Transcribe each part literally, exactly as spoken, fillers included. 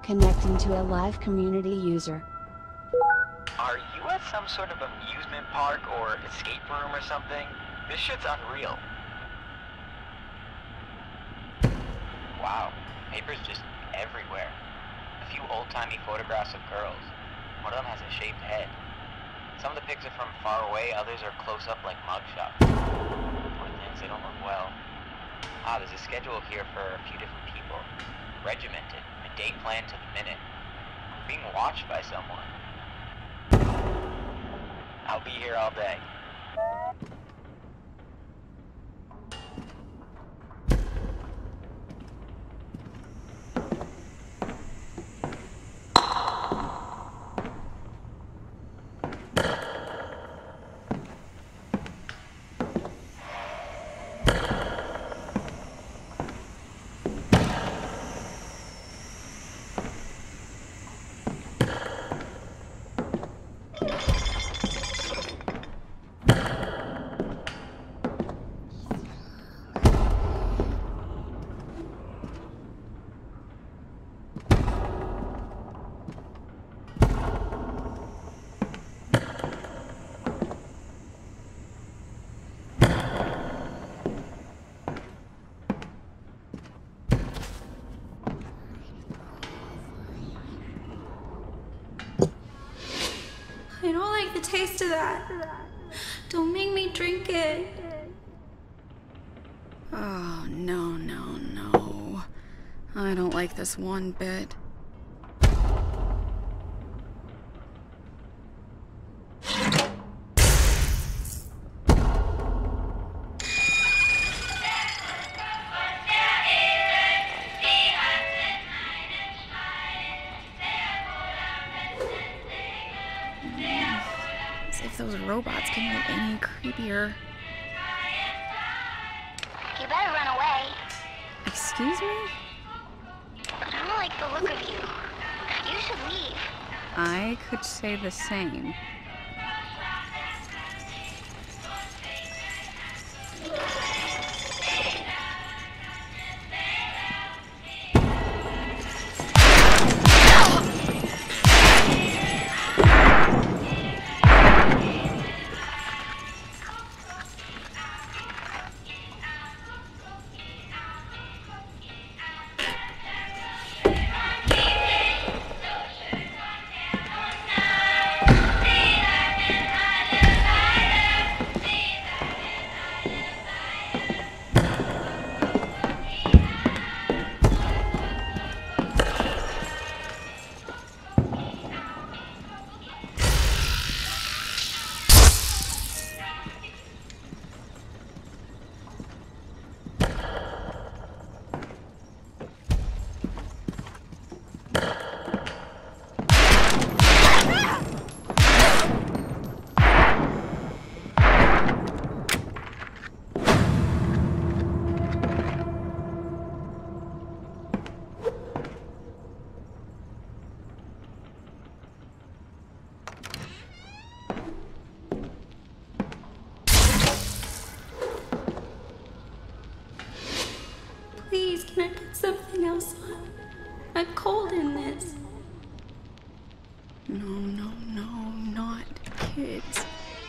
Connecting to a live community user. Are you at some sort of amusement park or escape room or something? This shit's unreal. Wow, paper's just everywhere. A few old-timey photographs of girls. One of them has a shaved head. Some of the pics are from far away, others are close up like mugshots. Poor things, they don't look well. Ah, there's a schedule here for a few different people. Regimented, a date planned to the minute. Being watched by someone. I'll be here all day. I don't like the taste of that. Don't make me drink it. Oh, no, no, no. I don't like this one bit. As if those robots can get any creepier. You better run away. Excuse me? But I don't like the look of you. You should leave. I could say the same. Please, can I put something else on? I'm cold in this. No, no, no, not kids.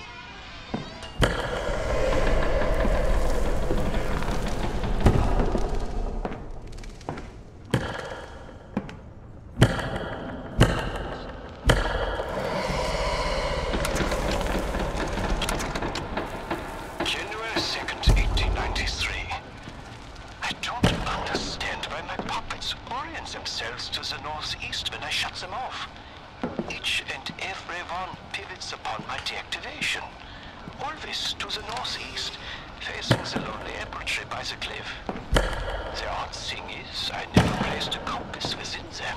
January second, eighteen ninety-three. I don't understand why my puppets orient themselves to the northeast when I shut them off. Each and every one pivots upon my deactivation. Always to the northeast, facing the lonely apple tree by the cliff. The odd thing is, I never placed a compass within them.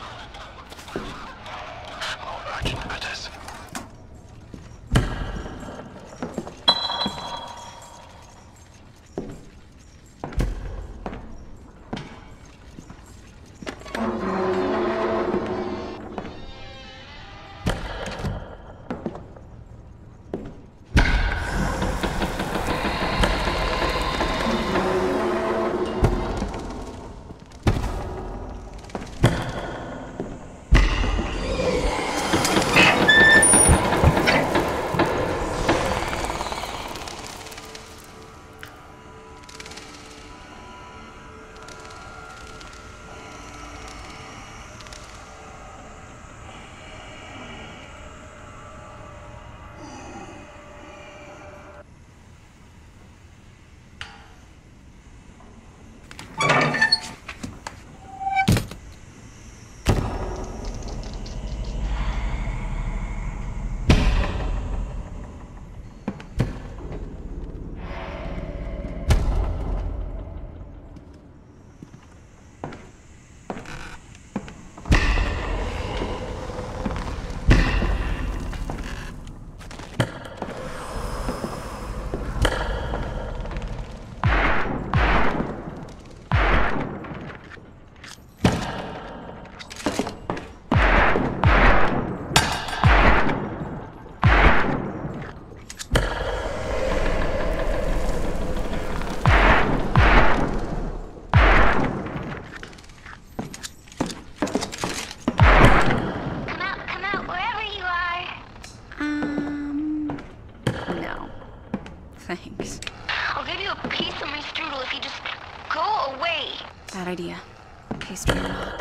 More urgent matters. Bad idea. Pastry or not.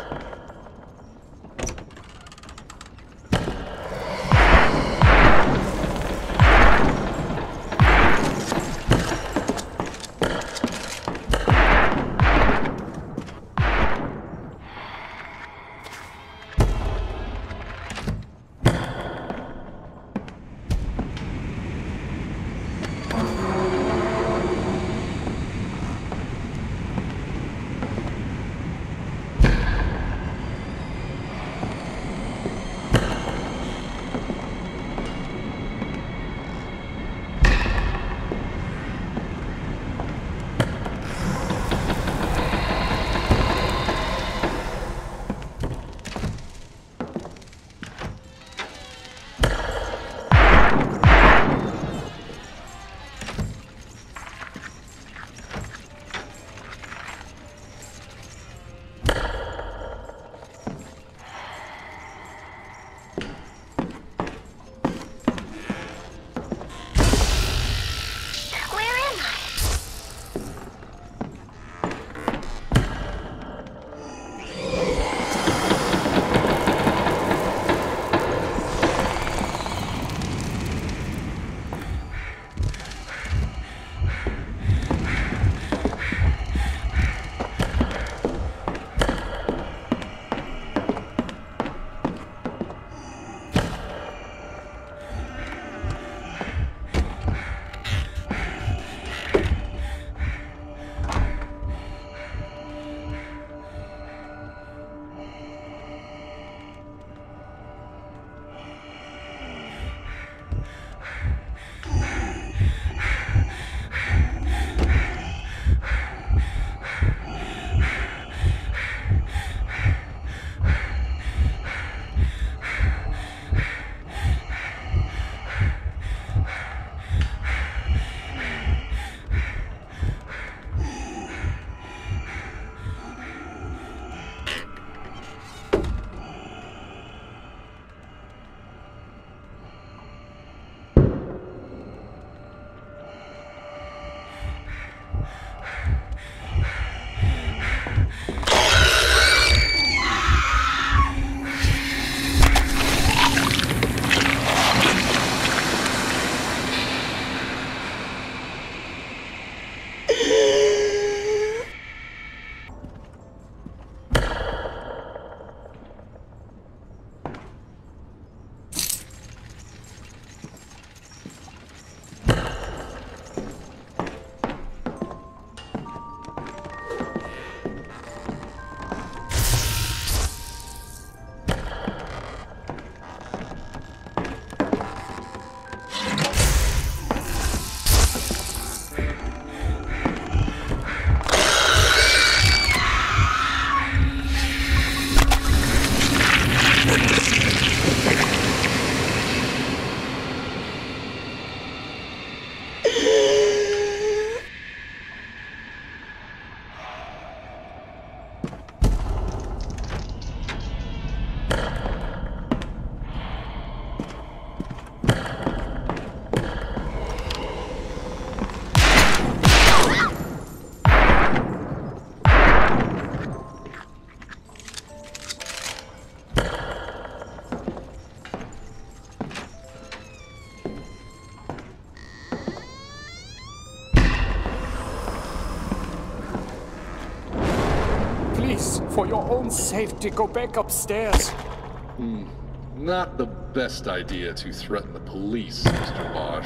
For your own safety, go back upstairs. Hmm. Not the best idea to threaten the police, Mister Bosch.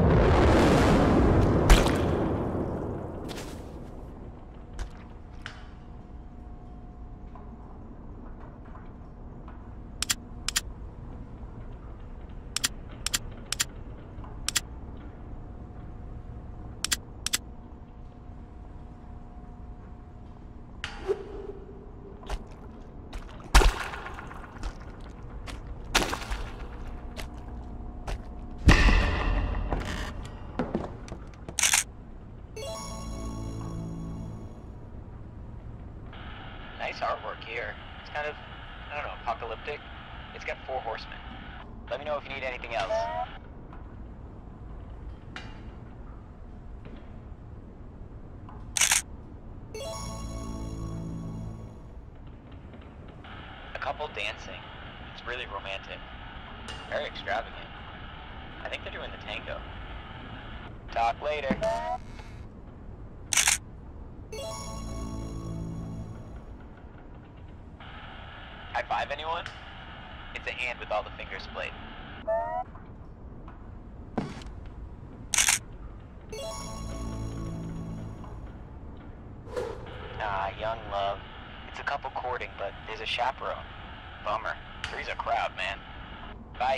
Nice artwork here. It's kind of, I don't know, apocalyptic. It's got four horsemen. Let me know if you need anything else. couple dancing. It's really romantic. Very extravagant. I think they're doing the tango. Talk later. High five, anyone? It's a hand with all the fingers splayed. Ah, young love. It's a couple courting, but there's a chaperone. Bummer. Three's a crowd, man. Bye.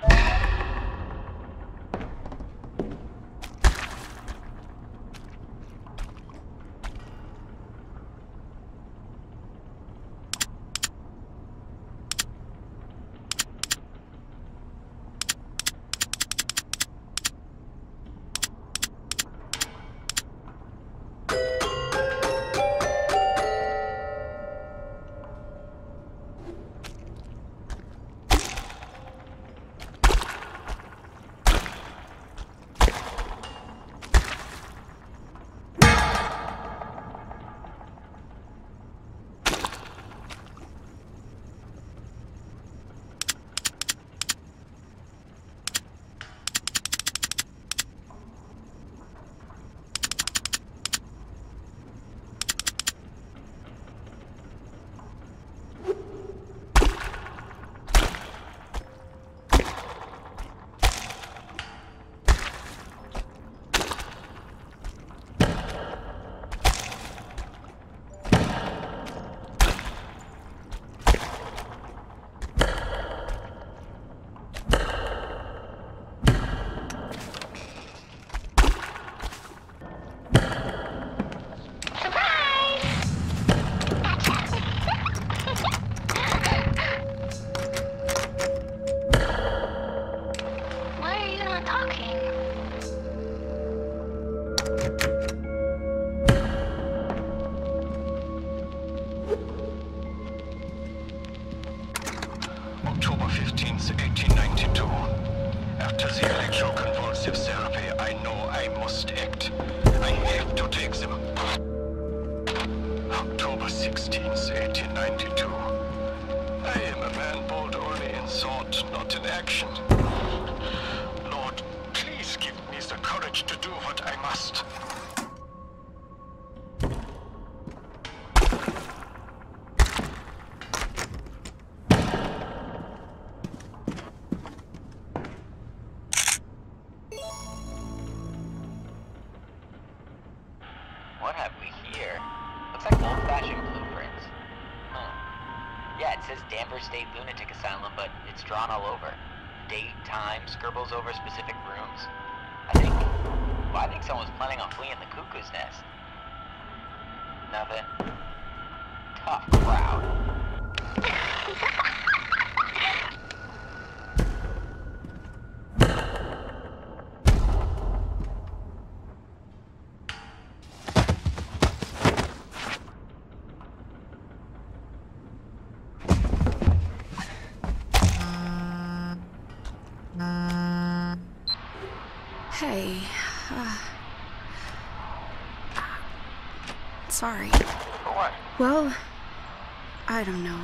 October fifteenth, eighteen ninety-two. After the electroconvulsive therapy, I know I must act. I have to take them. October sixteenth, eighteen ninety-two. I am a man bold only in thought, not in action. Lord, please give me the courage to do what I must. What have we here? Looks like old-fashioned blueprints. Huh. Yeah, it says Danvers State Lunatic Asylum, but it's drawn all over. Date, time, scribbles over specific rooms. I think... Well, I think someone's planning on fleeing the cuckoo's nest. Nothing. Tough crowd. Hey, uh, sorry. For what? Well, I don't know.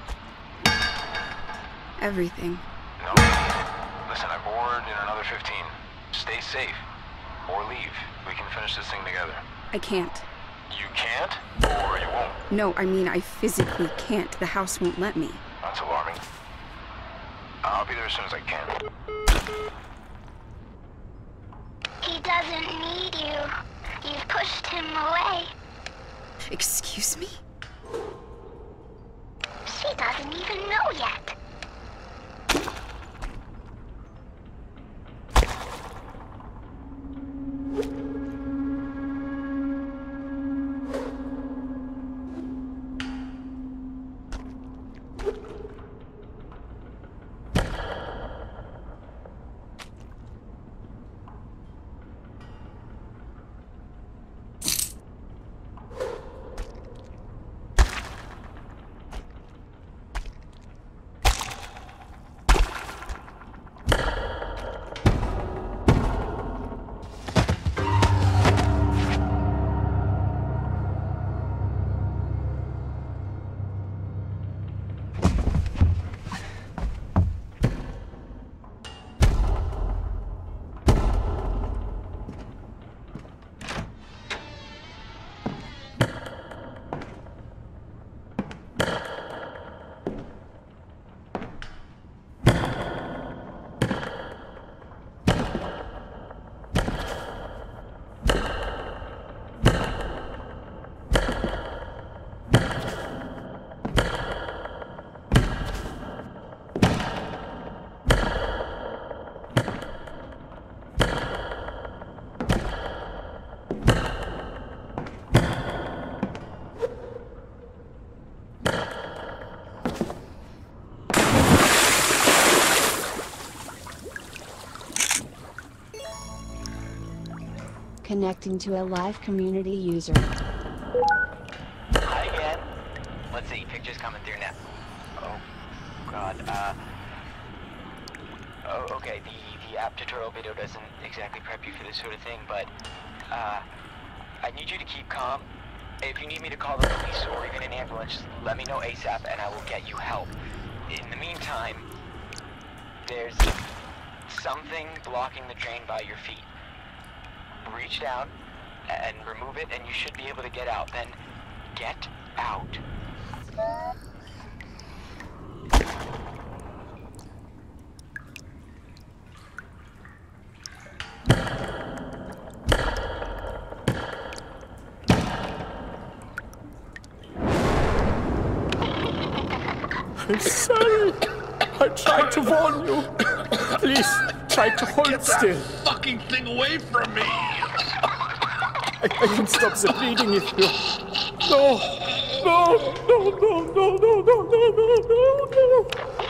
Everything. No. Listen, I'm bored in another fifteen. Stay safe. Or leave. We can finish this thing together. I can't. You can't? Or you won't? No, I mean, I physically can't. The house won't let me. That's alarming. I'll be there as soon as I can. He doesn't need you. You've pushed him away. Excuse me? She doesn't even know yet. connecting to a live community user. Hi again. Let's see, pictures coming through now. Oh, God. Uh. Oh, okay. The the app tutorial video doesn't exactly prep you for this sort of thing, but uh, I need you to keep calm. If you need me to call the police or even an ambulance, just let me know ASAP, and I will get you help. In the meantime, there's something blocking the drain by your feet. Reach down and remove it, and you should be able to get out. Then get out. I'm sorry. I tried to warn you. Please, try to hold Get still. that fucking thing away from me! I, I can stop the bleeding if you... No! No! No! No! No! No! No! No! No! No!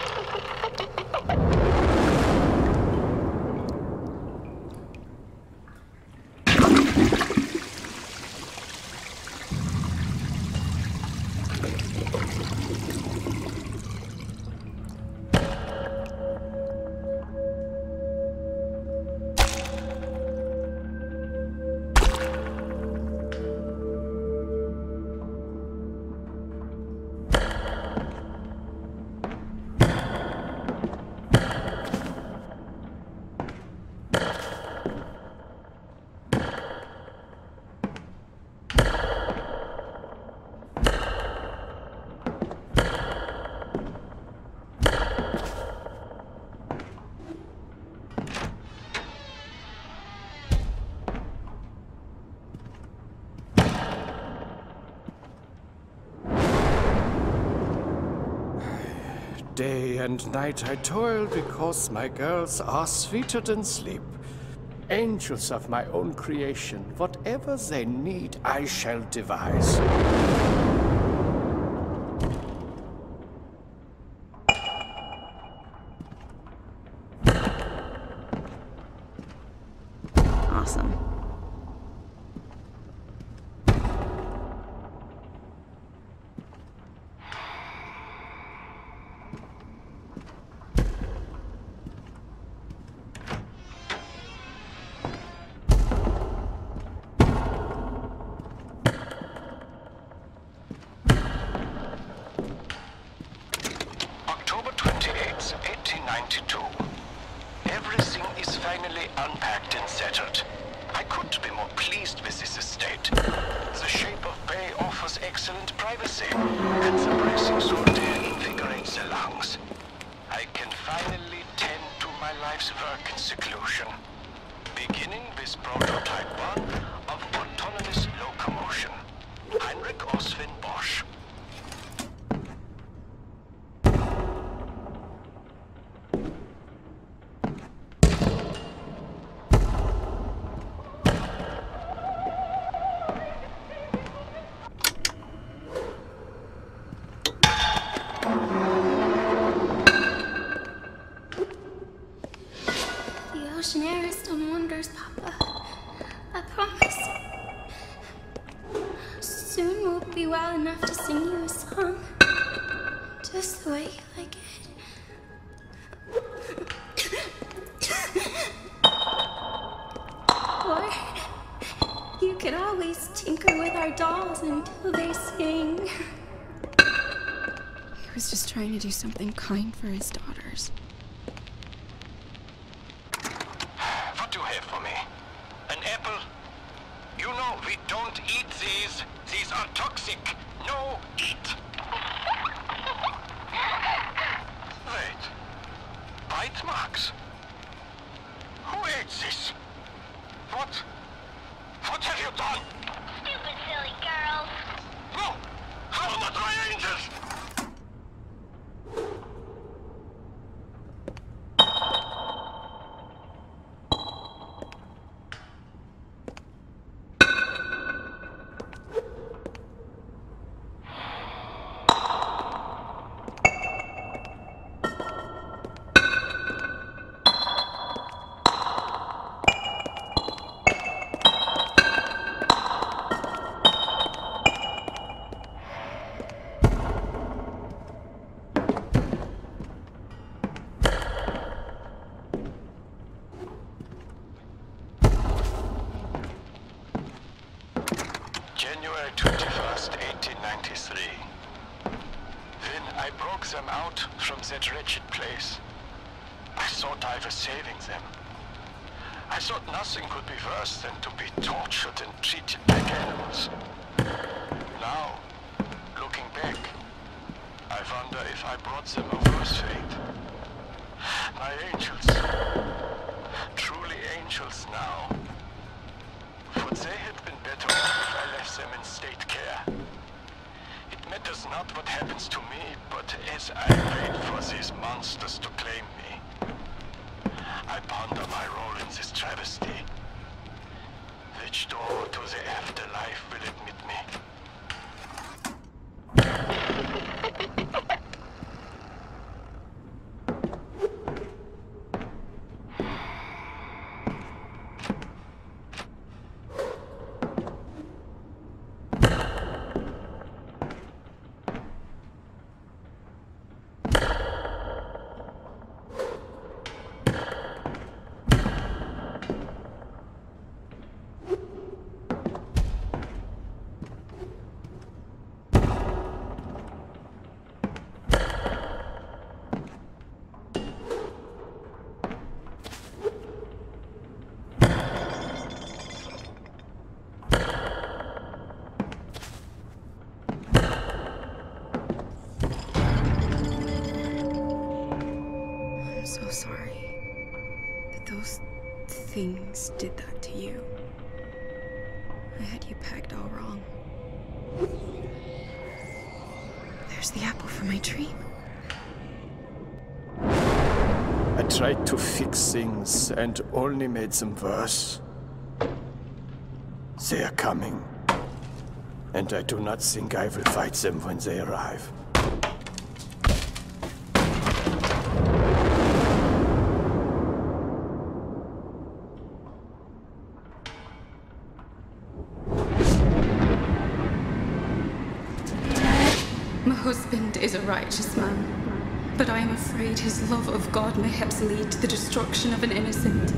Day and night I toil because my girls are sweeter than sleep. Angels of my own creation, whatever they need, I shall devise. Awesome. October twenty-eighth, eighteen ninety-two. Everything is finally unpacked and settled. I couldn't be more pleased with this estate. The shape of bay offers excellent privacy, and the bracing salt air invigorates the lungs. I can finally tend to my life's work in seclusion. Beginning with prototype one of autonomous locomotion. Heinrich Oswin Bosch. The ocean air has done wonders, Papa. I promise. Soon we'll be well enough to sing you a song. Just the way you like it. Or you could always tinker with our dolls until they sing. He was just trying to do something kind for his daughters. What do you have for me? An apple? You know we don't eat these. These are toxic. No eat. Wait. Bite marks? Who ate this? What? What have you done? Stupid silly girls. No! How are not my angels? them out from that wretched place. I thought I was saving them. I thought nothing could be worse than to be tortured and treated like animals. Now, looking back, I wonder if I brought them a worse fate. My angels. Truly angels now. Would they have been better off if I left them in state care? It matters not what happens to me, but as I wait for these monsters to claim me, I ponder my role in this travesty. Which door to the afterlife will admit me? I'm so sorry that those things did that to you. I had you pegged all wrong. There's the apple from my dream. I tried to fix things and only made them worse. They are coming. And I do not think I will fight them when they arrive. My husband is a righteous man, but I am afraid his love of God mayhaps lead to the destruction of an innocent.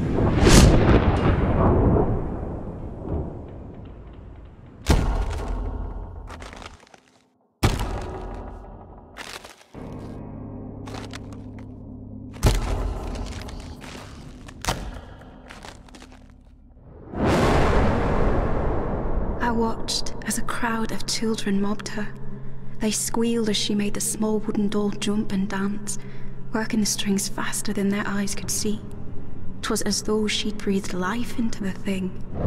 I watched as a crowd of children mobbed her. They squealed as she made the small wooden doll jump and dance, working the strings faster than their eyes could see. 'Twas as though she'd breathed life into the thing.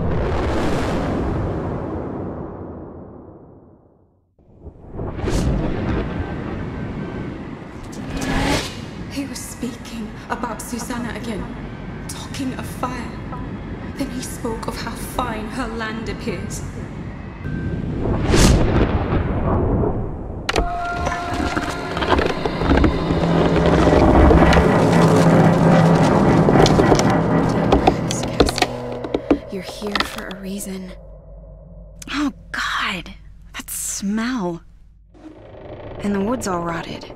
He was speaking about Susanna again, talking of fire. Then he spoke of how fine her land appears. You're here for a reason. Oh, God! That smell. And the wood's all rotted.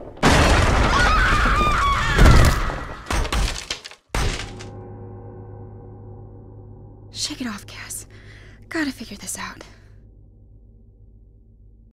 Shake it off, Cass. Gotta figure this out.